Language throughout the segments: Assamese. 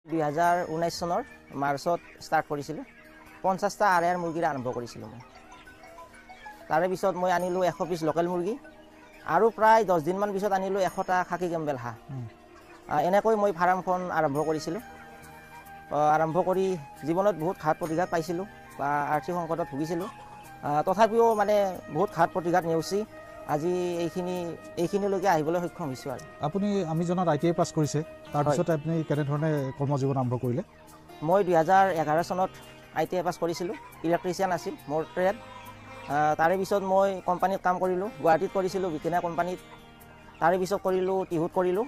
2019 চনৰ মাৰ্চত ষ্টাৰ্ট কৰিছিলোঁ। 50টা আড়াইয়াৰ মুৰ্গীৰে আৰম্ভ কৰিছিলোঁ মই। তাৰে পিছত মই আনিলোঁ 100 পিচ লোকেল মুৰ্গী আৰু প্ৰায় 10 দিনমান পিছত আনিলোঁ 100টা খাকী কেম্বেল হাঁহ। এনেকৈ মই ফাৰ্মখন আৰম্ভ কৰিছিলোঁ। আৰম্ভ কৰি জীৱনত বহুত ঘাত প্ৰতিঘাত পাইছিলোঁ বা আৰ্থিক সংকটত ভুগিছিলোঁ। তথাপিও মানে বহুত ঘাত প্ৰতিঘাত নেওচি আজি এইখিনিলৈকে আহিবলৈ সক্ষম হৈছোঁ। আৰু আপুনি আমি জনাত ITI পাছ কৰিছে, তাৰপিছত আপুনি কেনেধৰণে কৰ্মজীৱন আৰম্ভ কৰিলে? মই 2011 চনত ITI পাছ কৰিছিলোঁ। ইলেক্ট্ৰিচিয়ান আছিল মোৰ ট্ৰেড। তাৰে পিছত মই কোম্পানীত কাম কৰিলোঁ, গুৱাহাটীত কৰিছিলোঁ বিকেনা কোম্পানীত। তাৰে পিছত কৰিলোঁ টিহুত কৰিলোঁ।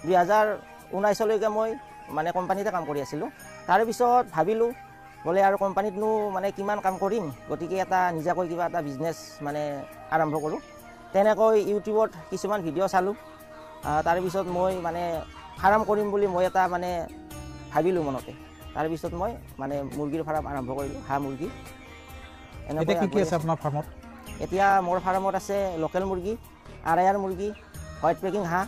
2019লৈকে মই মানে কোম্পানীতে কাম কৰি আছিলোঁ। তাৰে পিছত ভাবিলোঁ বোলে আৰু কোম্পানীতনো মানে কিমান কাম কৰিম, গতিকে এটা নিজাকৈ কিবা এটা বিজনেছ মানে আৰম্ভ কৰোঁ। তেনেকৈ ইউটিউবত কিছুমান ভিডিঅ' চালোঁ। তাৰে পিছত মই মানে ফাৰ্ম কৰিম বুলি মই এটা মানে ভাবিলোঁ মনতে। তাৰে পিছত মই মানে মুৰ্গীৰ ফাৰ্ম আৰম্ভ কৰিলোঁ, হাঁহ মুৰ্গী। এতিয়া কি কি আছে আপোনাৰ ফাৰ্মত? এতিয়া মোৰ ফাৰ্মত আছে লোকেল মুৰ্গী, আড়াইয়াৰ মুৰ্গী, হোৱাইট পেকিং হাঁহ,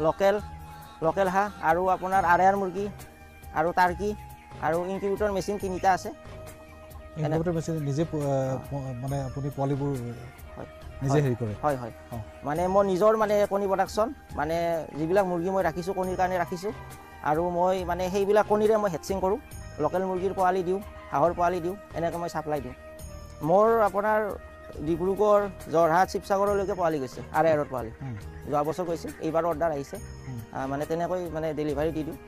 লোকেল হাঁহ আৰু আপোনাৰ আড়াইয়াৰ মুৰ্গী আৰু টাৰ্কি আৰু ইনকিউবেটৰ মেচিন 3টা আছে। ইনকিউবেটৰ মেচিন নিজে মানে আপুনি পোৱালিবোৰ নিজে হেৰি কৰে? হয় হয়, মানে মোৰ নিজৰ মানে কণী প্ৰডাকশ্যন, মানে যিবিলাক মুৰ্গী মই ৰাখিছোঁ কণীৰ কাৰণে ৰাখিছোঁ, আৰু মই মানে সেইবিলাক কণীৰে মই হেটচিং কৰোঁ। লোকেল মুৰ্গীৰ পোৱালি দিওঁ, হাঁহৰ পোৱালি দিওঁ, এনেকৈ মই চাপ্লাই দিওঁ। মোৰ আপোনাৰ ডিব্ৰুগড়, যোৰহাট, শিৱসাগৰলৈকে পোৱালি গৈছে, আড়াইয়াৰৰ পোৱালি। যোৱা বছৰ গৈছে, এইবাৰ অৰ্ডাৰ আহিছে, মানে তেনেকৈ মানে ডেলিভাৰী দি দিওঁ।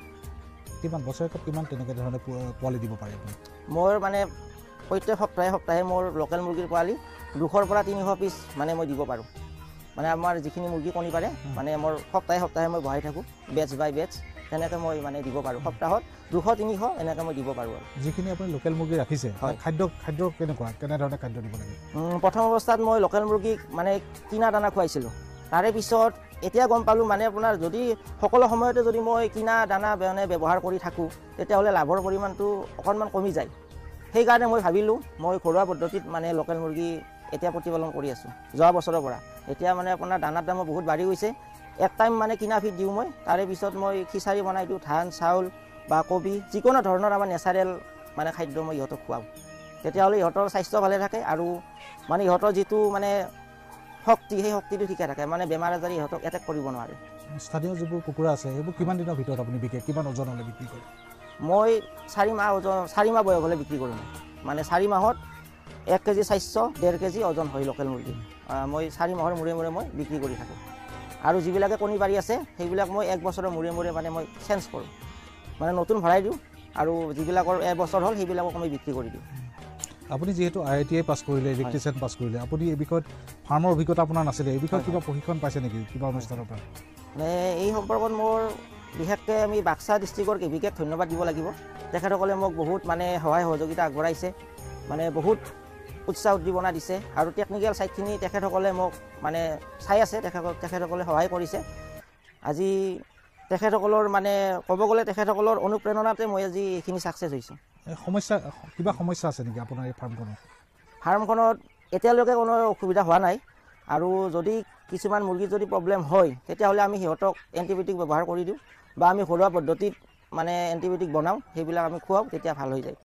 কিমান বছৰেকত কিমান তেনেকৈ ধৰণে পোৱালি দিব পাৰে আপুনি? মোৰ মানে প্ৰত্যেক সপ্তাহে মোৰ লোকেল মুৰ্গীৰ পোৱালি 200ৰ পৰা 300 পিচ মানে মই দিব পাৰোঁ। মানে আমাৰ যিখিনি মুৰ্গী কণী পাৰে মানে মোৰ সপ্তাহে মই বহাই থাকোঁ, বেটছ বাই বেটছ। তেনেকৈ মই মানে দিব পাৰোঁ, সপ্তাহত 200-300 এনেকৈ মই দিব পাৰোঁ। আৰু যিখিনি আপুনি লোকেল মুৰ্গী ৰাখিছে, খাদ্য কেনেধৰণে খাদ্য দিব লাগে? প্ৰথম অৱস্থাত মই লোকেল মুৰ্গীক মানে কিনা দানা খুৱাইছিলোঁ। তাৰে পিছত এতিয়া গম পালোঁ মানে আপোনাৰ যদি সকলো সময়তে যদি মই কিনা দানা মানে ব্যৱহাৰ কৰি থাকোঁ, তেতিয়াহ'লে লাভৰ পৰিমাণটো অকণমান কমি যায়। সেইকাৰণে মই ভাবিলোঁ মই ঘৰুৱা পদ্ধতিত মানে লোকেল মুৰ্গী এতিয়া প্ৰতিপালন কৰি আছোঁ যোৱা বছৰৰ পৰা। এতিয়া মানে আপোনাৰ দানাৰ দামো বহুত বাঢ়ি গৈছে। এক টাইম মানে কিনা ফিড দিওঁ মই, তাৰে পিছত মই খিচাৰি বনাই দিওঁ, ধান চাউল বা কবি, যিকোনো ধৰণৰ আমাৰ নেচাৰেল মানে খাদ্য মই ইহঁতক খুৱাওঁ। তেতিয়াহ'লে ইহঁতৰ স্বাস্থ্য ভালে থাকে আৰু মানে ইহঁতৰ যিটো মানে শক্তি, সেই শক্তিটো ঠিকে থাকে, মানে বেমাৰ আজাৰে ইহঁতক এটেক কৰিব নোৱাৰে। স্থানীয় যিবোৰ কুকুৰা আছে সেইবোৰ কিমান দিনৰ ভিতৰত আপুনি বিকে, কিমান ওজন হ'লে বিক্ৰী কৰে? মই 4 মাহ বয়স হ'লে বিক্ৰী কৰোঁ। মানে 4 মাহত 1 কেজি 400, 1.5 কেজি ওজন হয় লোকেল মুৰ্গী। মই 4 মাহৰ মূৰে মই বিক্ৰী কৰি থাকোঁ। আৰু যিবিলাকে কণী পাৰি আছে সেইবিলাক মই 1 বছৰৰ মূৰে মানে মই চেঞ্জ কৰোঁ, মানে নতুন ভৰাই দিওঁ, আৰু যিবিলাকৰ 1 বছৰ হ'ল সেইবিলাকক মই বিক্ৰী কৰি দিওঁ। আপুনি যিহেতু ITI পাছ কৰিলে, ইলেক্ট্ৰিচিয়ান পাছ কৰিলে, আপুনি এই বিষয়ত ফাৰ্মৰ অভিজ্ঞতা আপোনাৰ নাছিলে, এই বিষয়ত কিবা প্ৰশিক্ষণ পাইছে নেকি কিবা অনুষ্ঠানৰ পৰা? মানে এই সম্পৰ্কত মোৰ বিশেষকৈ আমি বাক্সা ডিষ্ট্ৰিক্টৰ কেভিকেক ধন্যবাদ দিব লাগিব। তেখেতসকলে মোক বহুত মানে সহায় সহযোগিতা আগবঢ়াইছে, মানে বহুত উৎসাহ উদ্দীপনা দিছে, আৰু টেকনিকেল ছাইডখিনি তেখেতসকলে মোক মানে চাই আছে, তেখেতসকলে সহায় কৰিছে। আজি তেখেতসকলৰ মানে ক'ব গ'লে তেখেতসকলৰ অনুপ্ৰেৰণাতে মই আজি এইখিনি ছাকচেছ হৈছোঁ। কিবা সমস্যা আছে নেকি আপোনাৰ এই ফাৰ্মখনত? ফাৰ্মখনত এতিয়ালৈকে কোনো অসুবিধা হোৱা নাই, আৰু যদি কিছুমান মুৰ্গীৰ যদি প্ৰব্লেম হয় তেতিয়াহ'লে আমি সিহঁতক এণ্টিবায়'টিক ব্যৱহাৰ কৰি দিওঁ, বা আমি ঘৰুৱা পদ্ধতিত মানে এণ্টিবায়'টিক বনাওঁ, সেইবিলাক আমি খুৱাওঁ, তেতিয়া ভাল হৈ যায়।